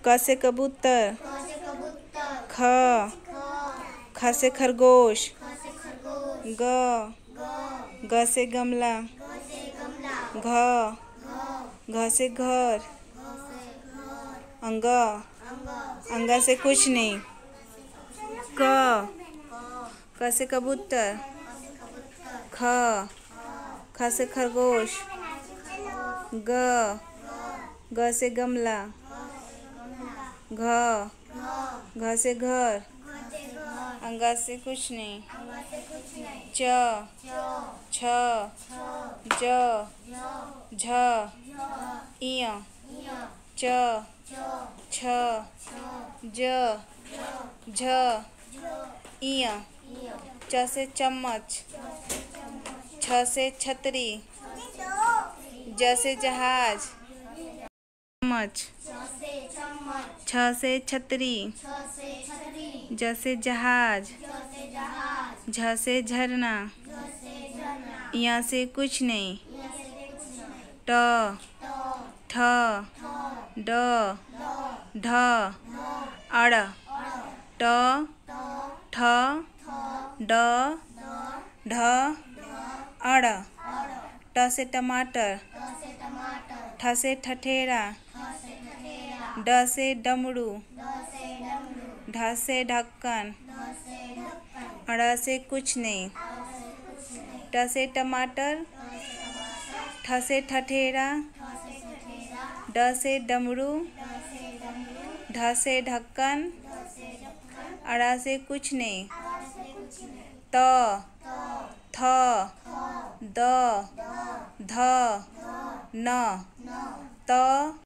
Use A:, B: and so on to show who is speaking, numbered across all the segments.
A: क से कबूतर। ख से खरगोश। ग से गमला। घ से घर। अंगा से कुछ नहीं। क से कबूतर। ख से खरगोश। ग से गमला। घ से घर। अंगा से कुछ नहीं। च छ ज झ इय च छ ज झ इय च से चम्मच। छ से छतरी। ज से जहाज। चम्मच। छ से छतरी। ज से जहाज। झ से झरना। इया से कुछ नहीं। ट ठ ड ढ अड़ ट ठ ड ढ अड़ ट से टमाटर। ठ से ठठेरा। ड से डमरू। ढ से ढक्कन। अड़ से कुछ नहीं। ट से टमाटर। ठ से ठठेरा। ड से डमरू। ढ से ढक्कन। अड़ा से कुछ नहीं। त थ द ध न त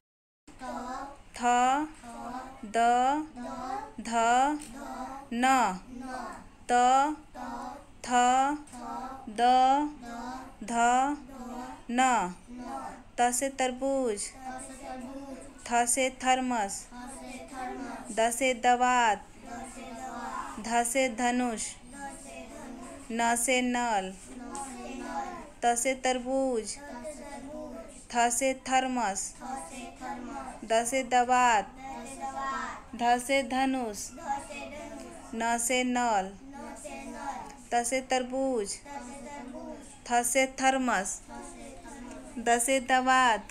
A: थ द ध न त थ द ध न त से तरबूज। थ से थर्मस। द से दवात। ध से धनुष। न से नल। त से तरबूज। थ से थर्मस। द से दवात। ध से धनुष। न से नल। त से तरबूज। थ से थर्मस। द से दवात।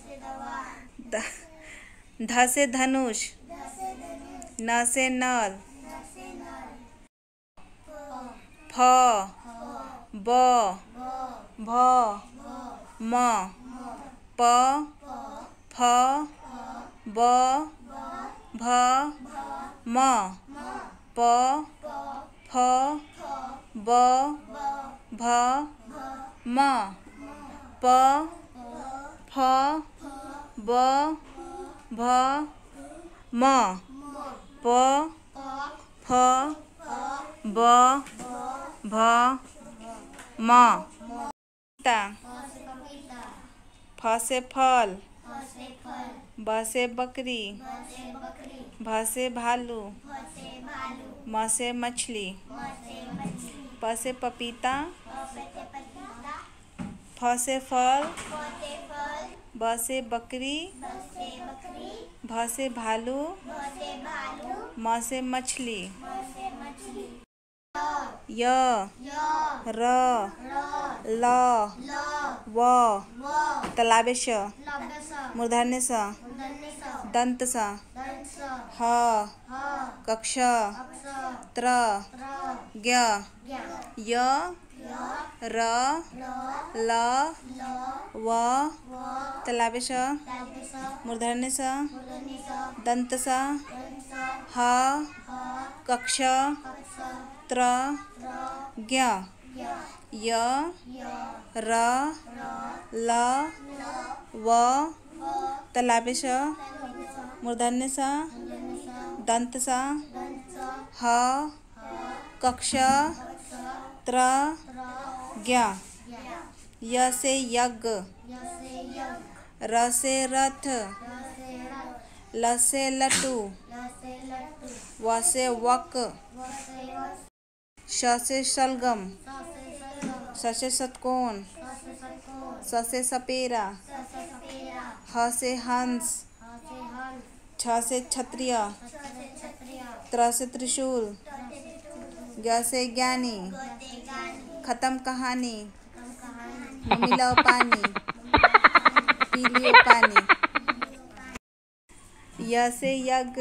A: ध से धनुष। न से नल। फ ब भ म प फ ब भ म प फ ब भ म प फ ब भ म प फ ब भ म फ से फल। ब से बकरी। भ से भालू। म से मछली। प से पपीता। फ से फल। ब से बकरी। भ से भालू। म से मछली। य र ल व तलाबे श मूर्धन्य स दंत स ह कक्ष त्र ज्ञ य र ल व तलाबे श मूर्धन्य स दंत स ह कक्ष त्र ज्ञ य र ल व तलाबे श मूर्धन्य स दंत स ह कक्ष त्र ज्ञ य से यज्ञ। र से रथ। ल से लट्टू। व से वक। श से शलगम। स से षटकोण। स से सपेरा। ह से हंस। छ से क्षत्रिय, त्र से त्रिशूल, ज्ञ से ज्ञानी, खत्म कहानी, मिलाओ पानी, पी लियो पानी। य से यज्ञ,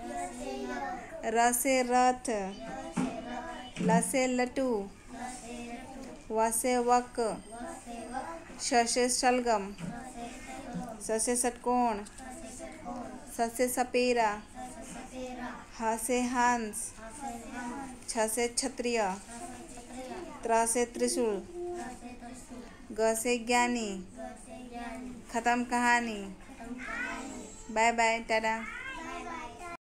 A: र से रथ, ल से लट्टू, व से वक, श से शलगम, स से षटकोण, स से सपेरा, ह से हंस, छ से क्षत्रिय, त्र से त्रिशूल, ग से ज्ञानी, खत्म कहानी। Bye bye, Tata.